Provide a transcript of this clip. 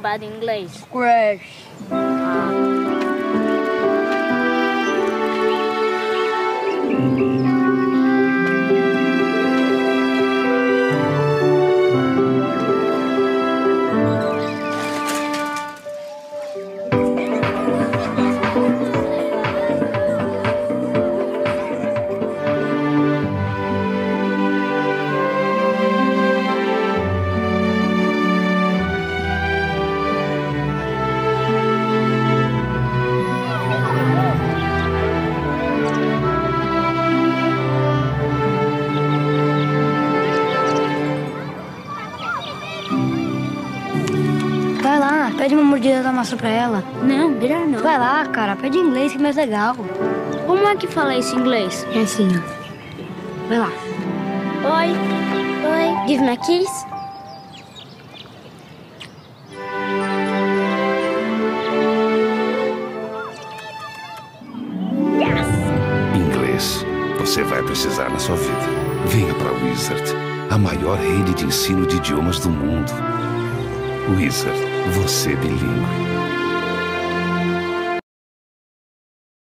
participar de inglês? Crash. Vai lá, pede uma mordida da massa pra ela. Não, melhor não. Vai lá, cara, pede em inglês que é mais legal. Como é que fala isso em inglês? É assim, ó. Vai lá. Oi. Oi. Give me a kiss. Inglês. Você vai precisar na sua vida. Venha para Wizard, a maior rede de ensino de idiomas do mundo. Wizard, você bilíngue.